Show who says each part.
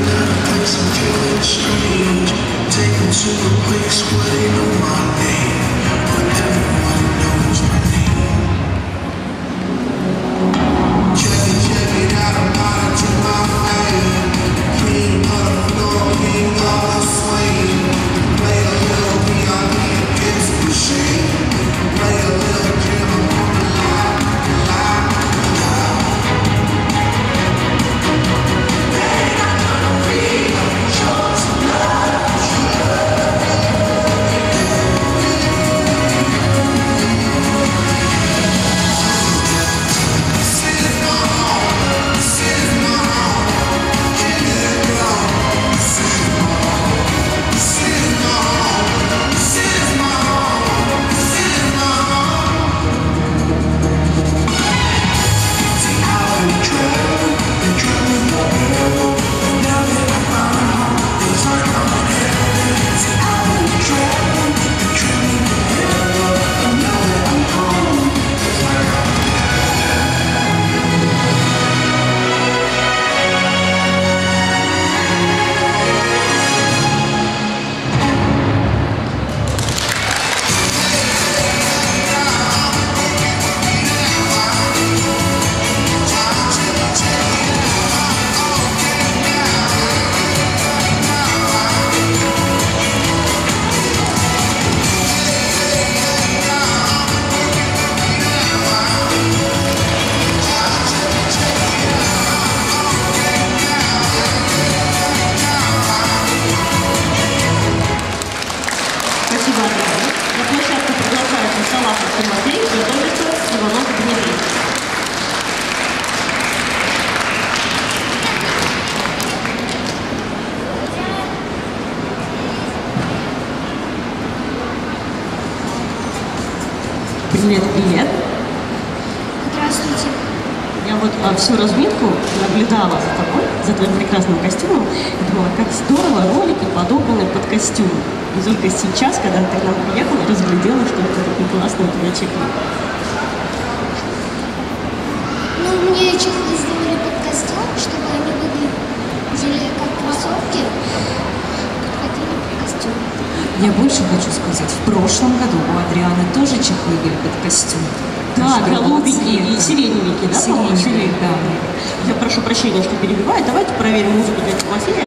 Speaker 1: На площадку приглашается Салахов Тимофей, готовится Иванов Дмитрий. Привет, привет.
Speaker 2: Здравствуйте.
Speaker 1: Я вот всю разминку наблюдала за тобой, за твоим прекрасным костюмом, и думала, как здорово ролики подобраны под костюм. И только сейчас, когда ты к нам приехала, разглядела, что это такой классный у тебя чехол.
Speaker 2: Ну, мне чехлы сделали под костюм, чтобы они выглядели как кроссовки, подходили под костюм.
Speaker 3: Я больше хочу сказать, в прошлом году у Адрианы тоже чехлы были под костюм.
Speaker 1: Да, голубенькие и сиреневенькие, да?
Speaker 3: Сиреневые, да.
Speaker 1: Я прошу прощения, что перебиваю. Давайте проверим музыку для Тимофея.